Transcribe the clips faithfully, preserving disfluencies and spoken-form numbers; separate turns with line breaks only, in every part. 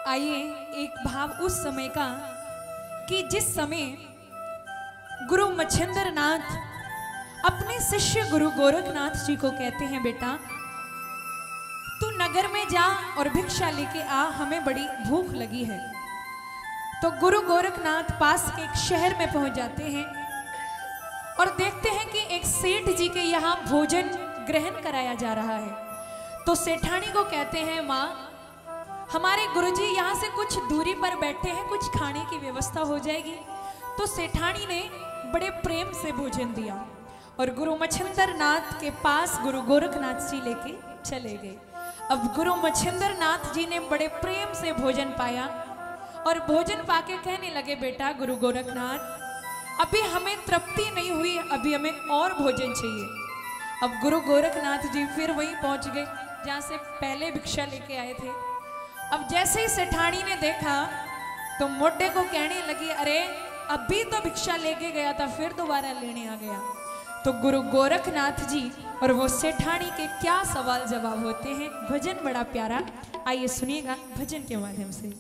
आइए एक भाव उस समय का कि जिस समय गुरु मच्छिंद्र नाथ अपने शिष्य गुरु गोरखनाथ जी को कहते हैं, बेटा तू नगर में जा और भिक्षा लेके आ, हमें बड़ी भूख लगी है। तो गुरु गोरखनाथ पास के एक शहर में पहुंच जाते हैं और देखते हैं कि एक सेठ जी के यहाँ भोजन ग्रहण कराया जा रहा है। तो सेठानी को कहते हैं, माँ हमारे गुरुजी यहाँ से कुछ दूरी पर बैठे हैं, कुछ खाने की व्यवस्था हो जाएगी। तो सेठानी ने बड़े प्रेम से भोजन दिया और गुरु मच्छिंद्र नाथ के पास गुरु गोरखनाथ जी लेके चले गए। अब गुरु मच्छिंद्र नाथ जी ने बड़े प्रेम से भोजन पाया और भोजन पाके कहने लगे, बेटा गुरु गोरखनाथ अभी हमें तृप्ति नहीं हुई, अभी हमें और भोजन चाहिए। अब गुरु गोरखनाथ जी फिर वहीं पहुंच गए जहाँ से पहले भिक्षा लेके आए थे। अब जैसे ही सेठानी ने देखा तो मोटे को कहने लगी, अरे अभी तो भिक्षा लेके गया था, फिर दोबारा लेने आ गया। तो गुरु गोरखनाथ जी और वो सेठानी के क्या सवाल जवाब होते हैं। भजन बड़ा प्यारा, आइए सुनिएगा भजन के माध्यम से।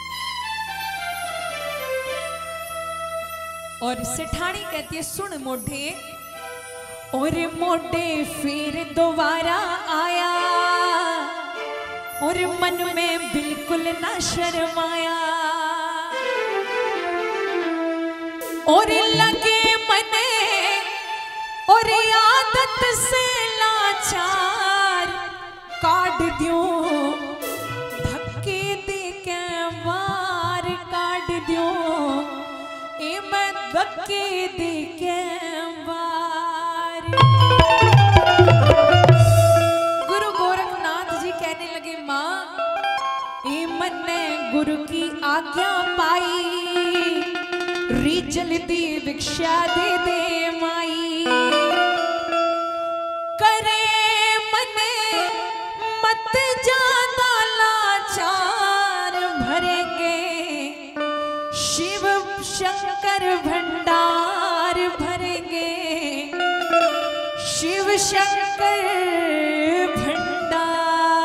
और सेठानी कहती है, सुन मोटे, और मोटे फिर दोबारा आया और मन में बिल्कुल ना शर्माया और लगे मने और आदत से लाचार काट दूं धक्के दे के मार काट दूं ए मैं धक्के दे के मार। गुरु गोरखनाथ जी कहने लगे, माँ ए मन ने गुरु की आज्ञा पाई, री जल्दी भिक्षा दे दे माई। करे मने मत ज्यादा लाचार, भरेंगे शिव शंकर भंडार, भरेंगे शिव शंकर भंडार।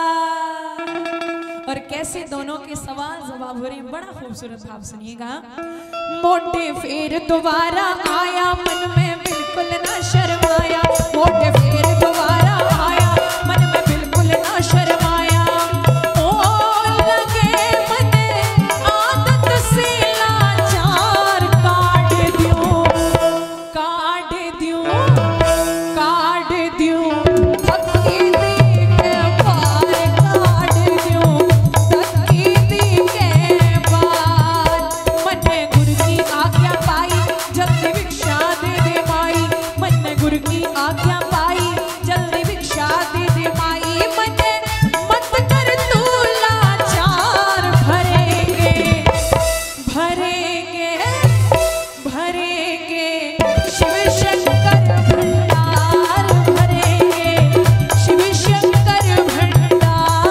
और कैसे दोनों के सवाल जवाब हो रहे हैं, बड़ा खूबसूरत भाव सुनिएगा। मोटे फिर दोबारा आया, मन में बिल्कुल ना शर्माया। मोटे फिर दोबारा आया, मन में बिल्कुल ना शर्माया। ओ लगे मने आदत से लाचार, काट दूं काट दूं काट दूं धक्के दे के पार, काट दूं धक्के दे के पार। मने गुरु की आज्ञा पाई, जल्दी भिक्षा दे दे माई। मने गुरु की आज्ञा पाई, जल्दी भिक्षा दे दे माई। मने मत कर तू लाचार, भरेंगे भरेंगे भरेंगे शिव शंकर भंडार, भरेंगे शिव शंकर भंडार।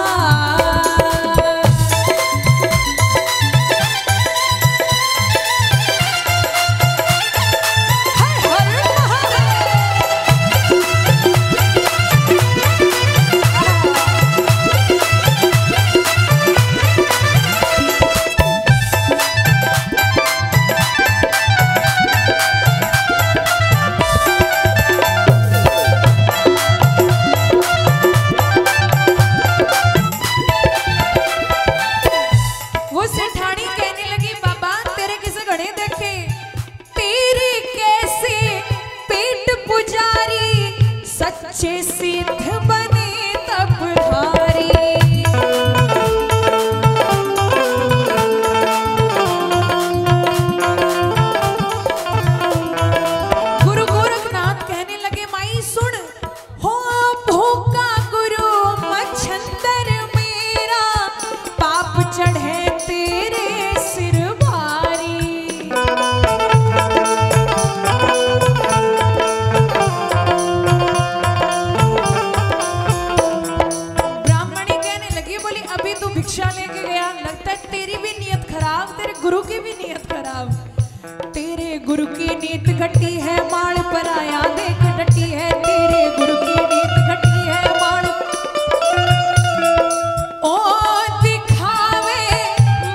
हर हर वो सेठानी कहने लगी, बाबा तेरे किसे घड़े देखे, तेरी कैसे पेट पुजारी, सच्चे सिद्ध बने तब हारी। गुरु गोरखनाथ कहने लगे, माई सुन, हो भूखा गुरु मच्छिंद्र मेरा, पाप चढ़े तेरे सिर भारी। ब्राह्मणी कहने लगी, बोली अभी तू भिक्षा लेके गया, लगता है तेरी भी नीयत खराब, तेरे गुरु की भी नीयत खराब। तेरे गुरु की नीयत घटी है, माड़ पर आया देख डटी है। तेरे गुरु की नीयत घटी है, माड़ ओ दिखावे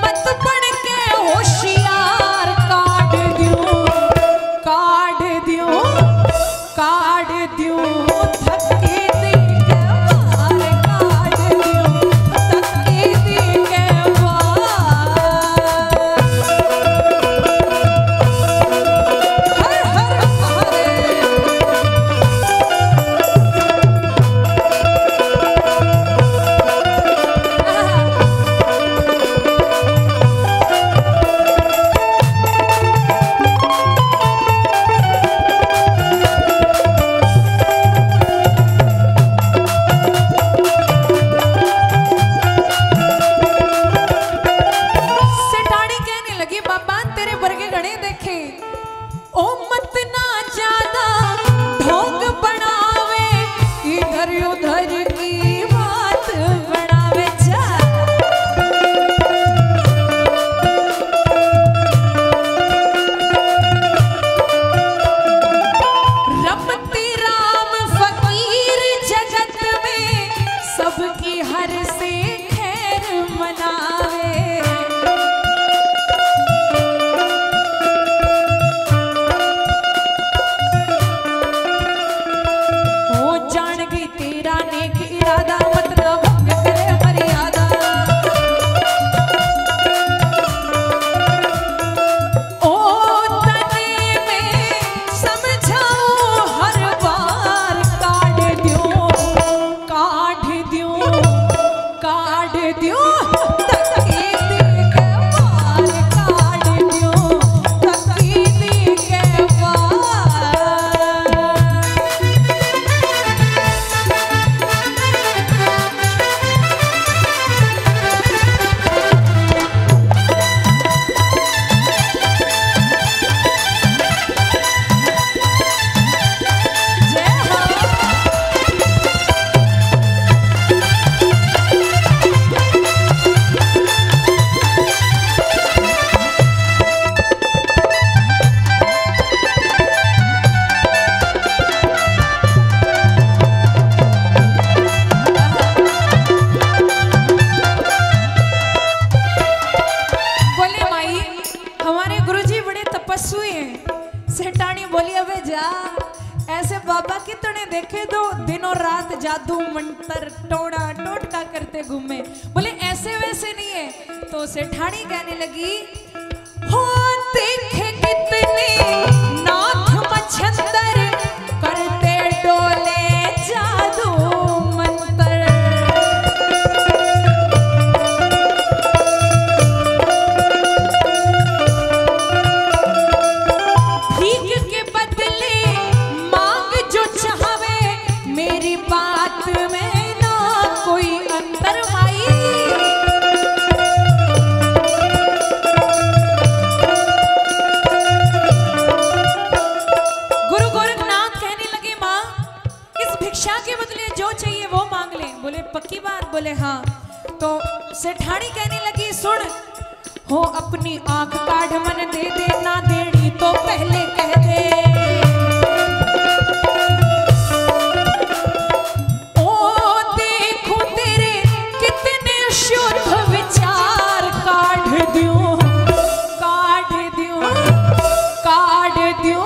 दियो तकीदी के बाल काट दियो तकीदी के बाल। सेठानी बोली अबे जा ऐसे बाबा कितने देखे दो दिनों रात जादू मंत्र टोड़ा टोटका करते घूमे। बोले ऐसे वैसे नहीं है। तो सेठानी कहने लगी हो देखे कितने नाथ मच्छंदर करते डोले जादू मंत्र। बोले पक्की बात? बोले हाँ। तो सेठानी कहने लगी सुन हो अपनी आंख काढ़ मन दे दे ना देनी तो पहले कह दे। ओ देखो तेरे कितने शुद्ध विचार काढ़ दूं काढ़ दूं काढ़ दूं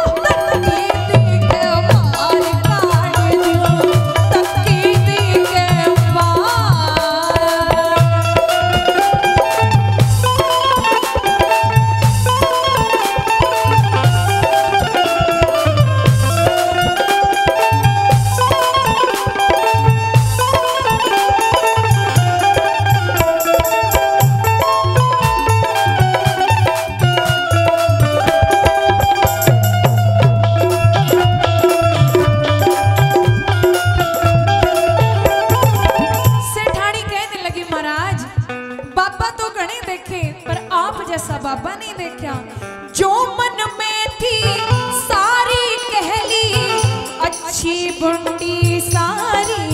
बाबा नहीं देखा। जो मन में थी सारी कहली अच्छी बुंडी सारी